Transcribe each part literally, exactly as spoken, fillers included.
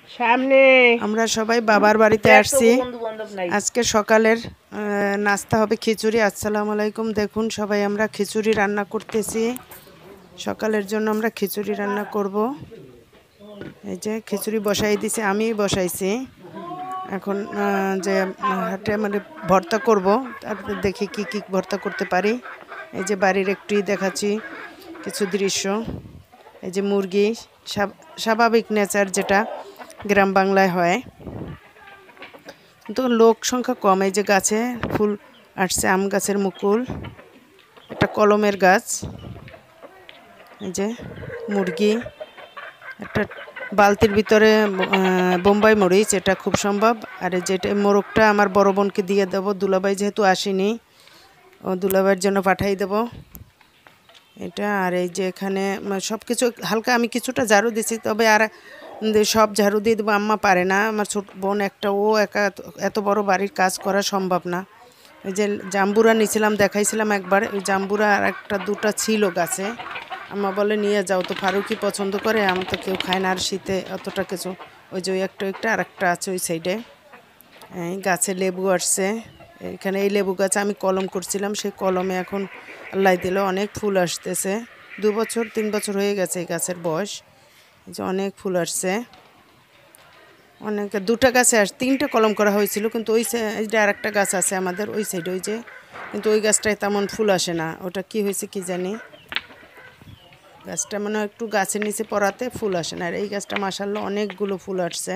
সামনে আমরা সবাই বাবার বাড়িতে আসছি। আজকে সকালের নাস্তা হবে খিচুড়ি। আসসালামু আলাইকুম। দেখুন সবাই আমরা খিচুড়ি রান্না করতেছি। সকালের জন্য আমরা খিচুড়ি রান্না করব। এই যে খিচুড়ি বসাই দিছি, আমি বসাইছি। এখন যে হাটে মানে ভর্তা করব, তারপর দেখি কি কি ভর্তা করতে পারি। এই যে বাড়ির একটুই দেখাচ্ছি কিছু দৃশ্য। এই যে মুরগি, স্বাভাবিক নেচার যেটা গ্রাম বাংলায় হয়, কিন্তু লোক সংখ্যা কম। এই যে গাছে ফুল আসছে, আম গাছের মুকুল, একটা কলমের গাছ। এই যে মুরগি, একটা বালতির ভিতরে বোম্বাই মরিচ, এটা খুব সম্ভব। আর যেটা মোরগটা আমার বড় বোনকে দিয়ে দেব, দুলাভাই যেহেতু আসেনি, ও দুলাভাইয়ের জন্য পাঠাই দেব এটা। আর এই যে এখানে সব কিছু হালকা আমি কিছুটা ঝাড়ু দিছি, তবে আর সব ঝাড়ু দিয়ে দেবো আম্মা পারে না। আমার ছোট বোন একটা, ও একা এত বড় বাড়ির কাজ করা সম্ভব না। এই যে জাম্বুরা নিয়েছিলাম, দেখাইছিলাম একবার। ওই জাম্বুরা আর একটা দুটা ছিল গাছে, আম্মা বলে নিয়ে যাও। তো ফারুকই পছন্দ করে, আমি তো কেউ খায় না আর শীতে অতটা কিছু। ওই যে ওই একটা একটা আর একটা আছে ওই সাইডে। এই গাছে লেবু আসছে। এখানে এই লেবু গাছ আমি কলম করছিলাম, সেই কলমে এখন আল্লাহ দিল অনেক ফুল আসতেছে। দু বছর তিন বছর হয়ে গেছে এই গাছের বয়স। এই যে অনেক ফুল আসছে, অনেক। দুটা গাছে আস তিনটা কলম করা হয়েছিল, কিন্তু ওই সাইডে আর একটা গাছ আছে আমাদের ওই সাইডে, ওই যে, কিন্তু ওই গাছটায় তেমন ফুল আসে না। ওটা কি হয়েছে কি জানি, গাছটা মানে একটু গাছের নিচে পড়াতে ফুল আসে না। আর এই গাছটা মাশাআল্লাহ অনেকগুলো ফুল আসছে,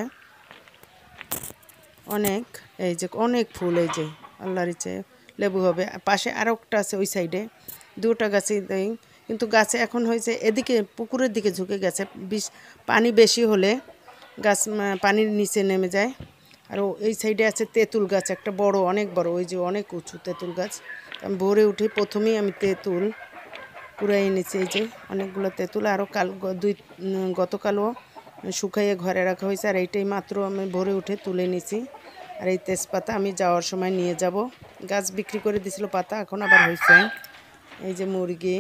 অনেক। এই যে অনেক ফুল, এই যে আল্লাহর ইচ্ছে লেবু হবে। পাশে আরও একটা আছে ওই সাইডে, দুটা গাছে দেয়। কিন্তু গাছে এখন হয়েছে এদিকে পুকুরের দিকে ঝুঁকে গেছে। বিষ পানি বেশি হলে গাছ পানির নিচে নেমে যায়। আর এই সাইডে আছে তেঁতুল গাছ, একটা বড়, অনেক বড়, ওই যে অনেক উঁচু তেঁতুল গাছ। আমি ভোরে উঠে প্রথমেই আমি তেঁতুল কুড়াই এনেছি। এই যে অনেকগুলো তেঁতুল, আরও কাল দুই গতকালও শুকাইয়ে ঘরে রাখা হয়েছে। আর এইটাই মাত্র আমি ভোরে উঠে তুলে নিছি। আর এই তেজপাতা আমি যাওয়ার সময় নিয়ে যাব। গাছ বিক্রি করে দিছিল পাতা, এখন আবার হয়েছে। এই যে মুরগি,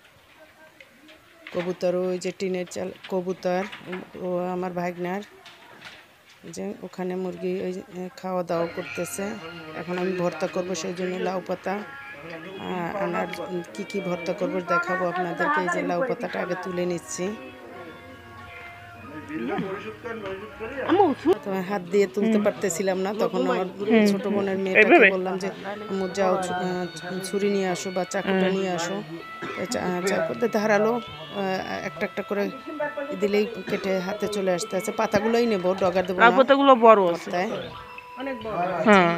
কবুতর, ওই যে টিনের চাল কবুতর, ও আমার ভাগনার। যে ওখানে মুরগি ওই খাওয়া দাওয়া করতেছে। এখন আমি ভর্তা করব, সেই জন্য লাউ পাতা আনার, কি কি ভর্তা করবো দেখাবো আপনাদেরকে। এই যে লাউ পাতাটা আগে তুলে নিচ্ছি, তো হাত দিয়ে তুলতে পারতেছিলাম না। তখন আমার ছোট বোনের মেয়েটাকে বললাম যে আম্মু যাও ছুরি নিয়ে আসো বা চাকুটা নিয়ে আসো। চাকুতে ধারালো একটা একটা করে দিলেই কেটে হাতে চলে আসতে আছে। পাতাগুলোই নেবো, ডগা দেবো না। পাতাগুলো বড় ভর্তায় হ্যাঁ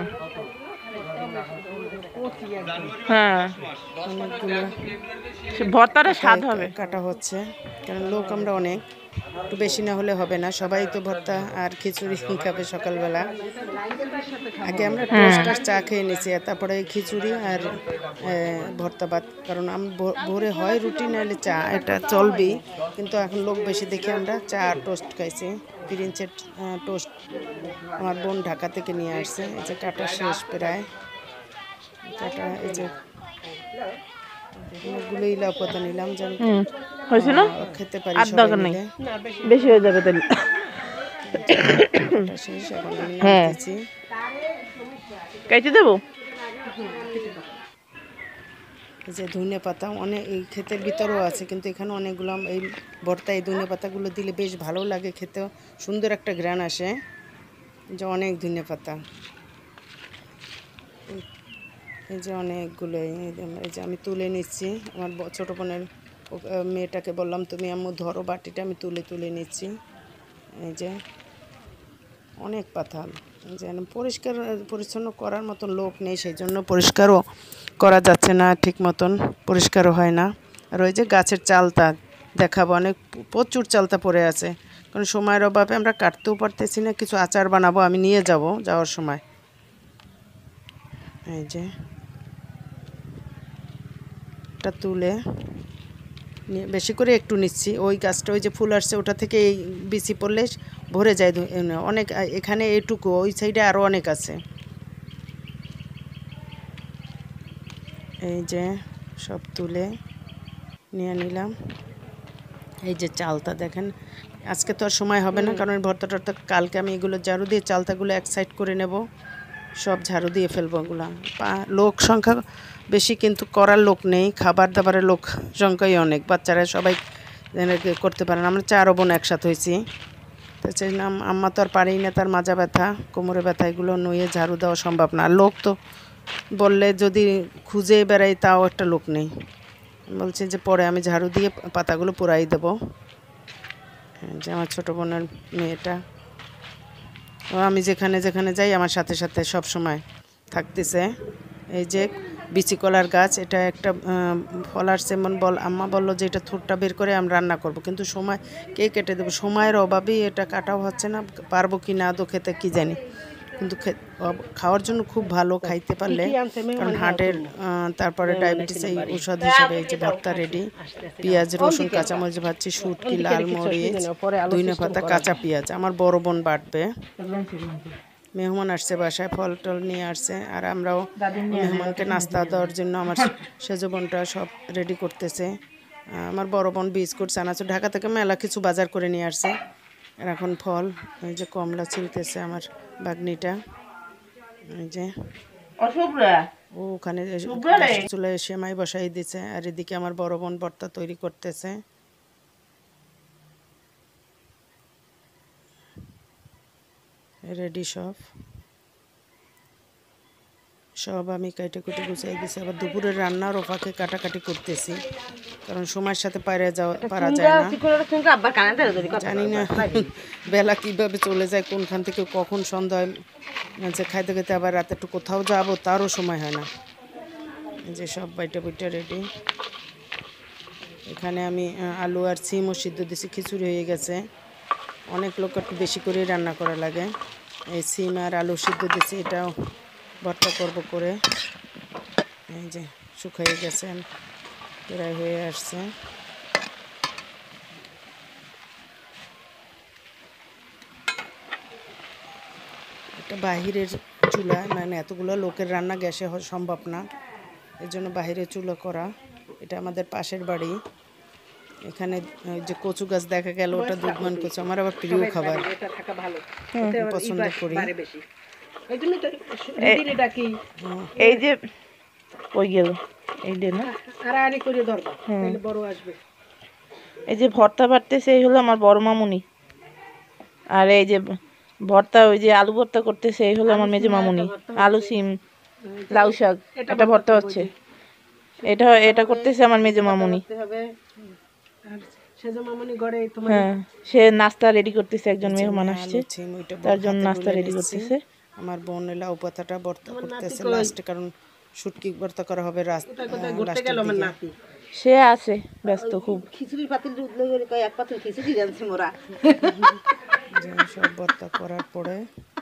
হ্যাঁ অনেকগুলো ভর্তাটা স্বাদ হবে। কাটা হচ্ছে, কারণ লোক আমরা অনেক, একটু বেশি না হলে হবে না। সবাই তো ভর্তা আর খিচুড়ি খাবে সকালবেলা। আগে আমরা টোস্ট আর চা খেয়ে নিয়েছি, তারপরে খিচুড়ি আর ভর্তা ভাত। কারণ আমি ভোরে হয় রুটি নাহলে চা, এটা চলবেই। কিন্তু এখন লোক বেশি দেখে আমরা চা আর টোস্ট খাইছি। গ্রিনচের টোস্ট আমার বোন ঢাকা থেকে নিয়ে আসছে। এই যে কাটা শেষ প্রায় কাটা। এই যে অনেকগুলোই লাউ পাতা নিলাম, যেন হয়েছে না খেতে পারি আর সবাই দরকার নেই, মিলে। বেশি হয়ে যাবে তাহলে। কাটা শেষ, এখন আমি নামতেছি। কেটে দেবো। এই যে ধনে পাতা অনেক এই ক্ষেতের ভিতরেও আছে, কিন্তু এখানে অনেকগুলো এই ভর্তা এই ধনে পাতাগুলো দিলে বেশ ভালো লাগে খেতে, সুন্দর একটা ঘ্রাণ আসে। যে অনেক ধনে পাতা, এই যে অনেকগুলো। এই যে আমি তুলে নিচ্ছি, আমার ছোটো বোনের মেয়েটাকে বললাম তুমি আম্মু ধরো বাটিটা, আমি তুলে তুলে নিচ্ছি। এই যে অনেক পাতা, যেন পরিষ্কার পরিচ্ছন্ন করার মতন লোক নেই, সেই জন্য পরিষ্কারও করা যাচ্ছে না, ঠিক মতন পরিষ্কারও হয় না। আর ওই যে গাছের চালতা দেখাবো, অনেক প্রচুর চালতা পড়ে আছে, কারণ সময়ের অভাবে আমরা কাটতেও পারতেছি না। কিছু আচার বানাবো, আমি নিয়ে যাব যাওয়ার সময়। এই যে এটা তুলে নিয়ে বেশি করে একটু নিচ্ছি। ওই গাছটা ওই যে ফুল আসছে ওটা থেকে এই বিচি পড়লে ভরে যায় অনেক। এখানে এইটুকু, ওই সাইডে আরও অনেক আছে। এই যে সব তুলে নিয়ে নিলাম। এই যে চালটা দেখেন আজকে তো আর সময় হবে না, কারণ ভর্তা টর্তা কালকে আমি এগুলো ঝাড়ু দিয়ে চালতাগুলো এক সাইড করে নেব, সব ঝাড়ু দিয়ে ফেলবো ওগুলো। লোক সংখ্যা বেশি কিন্তু করার লোক নেই, খাবার দাবারের লোক সংখ্যাই অনেক, বাচ্চারা সবাই করতে পারে না। আমরা চার বোন একসাথে হয়েছি, তো চাইলাম আম্মা তো আর পারেই না, তার মাজা ব্যথা কোমরে ব্যথা এগুলো নুয়ে ঝাড়ু দেওয়া সম্ভব না। আর লোক তো বললে যদি খুঁজে বেড়াই তাও একটা লোক নেই। বলছি যে পরে আমি ঝাড়ু দিয়ে পাতাগুলো পোড়াই দেবো। যে আমার ছোটো বোনের মেয়েটা, ও আমি যেখানে যেখানে যাই আমার সাথে সাথে সব সময় থাকতেছে। এই যে বিচি কলার গাছ, এটা একটা ফল আসছে, এমন বল আম্মা বললো যে এটা থুরটা বের করে আমি রান্না করব, কিন্তু সময় কে কেটে দেবো, সময়ের অভাবেই এটা কাটাও হচ্ছে না, পারবো কি না দো খেতে কি জানি, কিন্তু খাওয়ার জন্য খুব ভালো, খাইতে পারলে, কারণ হার্টের তারপরে ডায়াবেটিস এই ঔষধ হিসেবে। এই যে ভর্তা রেডি, পেঁয়াজ রসুন কাঁচামরিচ ভাজছি, শুটকি লাল মরিচ ধইনা পাতা কাঁচা পেঁয়াজ। আমার বড় বোন বাটবে, মেহমান আসছে বাসায়, ফল টল নিয়ে আসছে, আর আমরাও মেহমানকে নাস্তা দেওয়ার জন্য আমার সেজ বোনটা সব রেডি করতেছে। আমার বড় বোন বিস্কুট চানাচুর ঢাকা থেকে মেলা কিছু বাজার করে নিয়ে আসছে। আর এখন ফল, এই যে কমলা ছিলতেছে আমার বাগনিটা, এই যে ও ওখানে চুলায় সেমাই বসাই দিছে, আর এদিকে আমার বড় বোন ভর্তা তৈরি করতেছে। রেডি সব সব আমি কাটে কুটে গুছাই দিছি। আবার দুপুরের রান্নার ওপাকে কাটাকাটি করতেছি, কারণ সময়ের সাথে পারে যাওয়া পারা যায় না। জানি না বেলা কীভাবে চলে যায়, কোনখান থেকে কখন সন্ধ্যা হয়, যে খাইতে খাইতে আবার রাতে একটু কোথাও যাবো তারও সময় হয় না। যে সব বাইটা বইটা রেডি। এখানে আমি আলু আর সিমও সিদ্ধ দিছি, খিচুড়ি হয়ে গেছে। অনেক লোক একটু বেশি করে রান্না করা লাগে। এই সিম আর আলু সিদ্ধ দিছি, এটাও ভর্তা করব করে। এই যে শুকিয়ে গেছে, প্রায় হয়ে আসছে। এটা বাহিরের চুলা, মানে এতগুলো লোকের রান্না গ্যাসে সম্ভব না, এর জন্য বাহিরে চুলা করা। এটা আমাদের পাশের বাড়ি। এখানে যে কচু গাছ দেখা গেল, ওটা দুধমান কচু, আমার আবার প্রিয় খাবার, পছন্দ করি। এই যে ওই গেল এই যে না এই যে ভর্তা বাটতেছে, এই হলো আমার বড় মামুনি। আর এই যে ভর্তা, ওই যে আলু ভর্তা করতেছে, এই হলো আমার মেজো মামুনি। আলু সিম লাউ শাক এটা ভর্তা হচ্ছে, এটা এটা করতেছে আমার মেজো মামুনি। হ্যাঁ, সে নাস্তা রেডি করতেছে, একজন মেহমান আসছে তার জন্য নাস্তা রেডি করতেছে। আমার বোন লাউ পাতাটা ভর্তা করতেছে লাস্টে, কারণ শুটকি ভর্তা করা হবে লাস্টের দিকে। সে আছে ব্যস্ত খুব। খিচুড়ি পাতিল দুধ লই কয় এক পাতিল খিচুড়ি রাঁধছি মোরা। সব ভর্তা করার পরে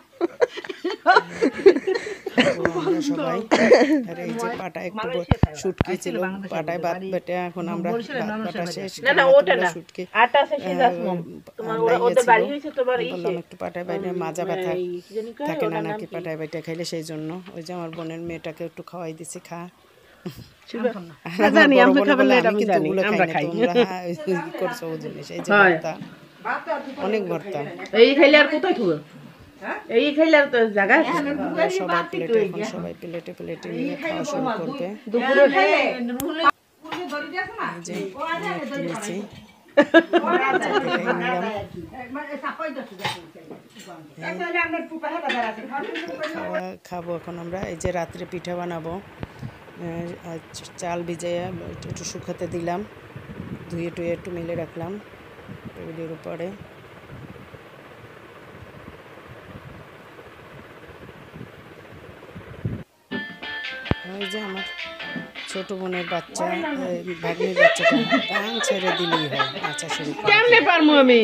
আমরা সবাই, আর এই যে পাটায় একটু শুটকি ছিল, পাটায় ভাত বেটে এখন আমরা বাটা শেষ, শুটকি বললাম একটু পাটায় বাইরে মাজা ব্যথা থাকে না নাকি পাটায় বাইটা খাইলে, সেই জন্য ওই যে আমার বোনের মেয়েটাকে একটু খাওয়াই দিছি, খা করছো ও জিনিস। এই যে ভর্তা, অনেক ভর্তা, এই খাইলে আর কোথায় খাবো, এই খাইলে আর তো জায়গা আছে। সবাই প্লেটে, এখন সবাই প্লেটে প্লেটে নিয়ে খাওয়া শুরু করবে। যে একটু নিচ্ছি খাওয়া খাবো এখন আমরা। এই যে রাত্রে পিঠা বানাবো, চাল ভিজাইয়া একটু শুকাতে দিলাম, ধুয়ে টুয়ে একটু মিলে রাখলাম টেবিলের উপরে। ওই যে আমার ছোট বোনের বাচ্চা, ভাগ্নির বাচ্চাটা গান ছেড়ে দিলেই হয়, নাচা শুরু করে।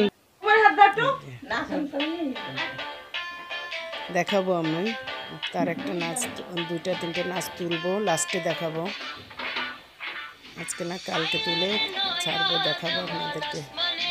দেখাবো আমি তার একটা নাচ, দুইটা তিনটে নাচ তুলবো, লাস্টে দেখাবো। আজকে না কালকে তুলে ছাড়বো, দেখাবো আপনাদেরকে।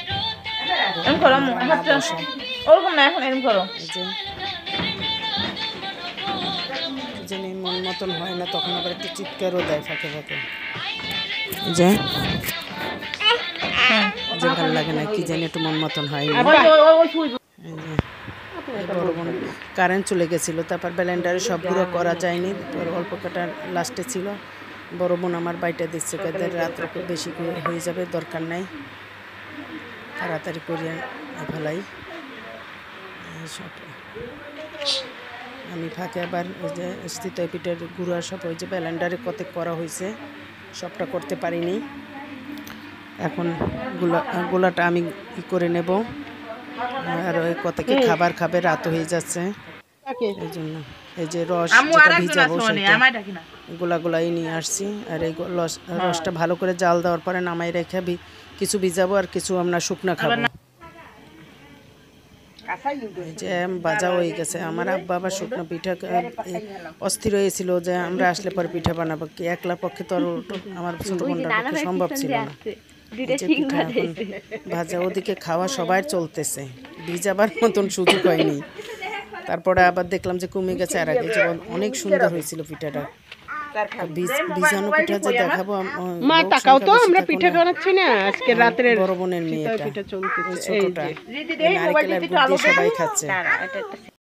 যিনি মন মতন হয় না, তখন আবার একটু চিৎকারও দেয় ফাঁকে ফাঁকে। যে যে ভালো লাগে না, কি জানি একটু মন মতন হয়নি। এই যে এই বড় বোন কারেন্ট চলে গেছিলো, তারপর ব্লেন্ডারে সব গুঁড়ো করা যায়নি, পরে অল্প কাটা লাস্টে ছিল। বড় বোন আমার বাইটা দিচ্ছে, কাদের রাত্রে খুব বেশি করে হয়ে যাবে, দরকার নাই, তাড়াতাড়ি করে ফেলাই। সব আমি ফাঁকে আবার ওই যে স্থিতই পিঠের গুঁড়া সব ওই যে ব্লেন্ডারে কত করা হয়েছে, সবটা করতে পারিনি। এখন গোলা গোলাটা আমি ই করে নেব, আর ওই কতকে খাবার খাবে, রাত হয়ে যাচ্ছে, এই জন্য এই যে রস যেটা ভিজাবো সেটা গোলা গোলাই নিয়ে আসছি। আর এই রস- রসটা ভালো করে জাল দেওয়ার পরে নামাই রেখে ভি- কিছু ভিজাবো আর কিছু আমরা শুকনা খাবো। এই যে বাজা হয়ে গেছে। আমার আব্বা আবার শুকনো পিঠা অস্থির হয়েছিল যে আমরা আসলে পরে পিঠা বানাবো, কি একলা পক্ষে তো আর ওটা আমার ছোট বোনটার পক্ষে সম্ভব ছিল না। এই যে পিঠা এখন ভাজা, ওদিকে খাওয়া সবার চলতেছে, ভিজাবার মতন সুযোগ হয়নি। তারপরে আবার দেখলাম যে কমে গেছে, আর আগে যেমন অনেক সুন্দর হয়েছিল পিঠাটা। বীজ- ভিজানো পিঠা যে দেখাবো, মা তাকাও তো, আমরা পিঠা বানাচ্ছি না আজকে রাত্রে, বড় বোনের মেয়েটা, ওই ছোটটা নারকেলের গুড় দিয়ে সবাই খাচ্ছে।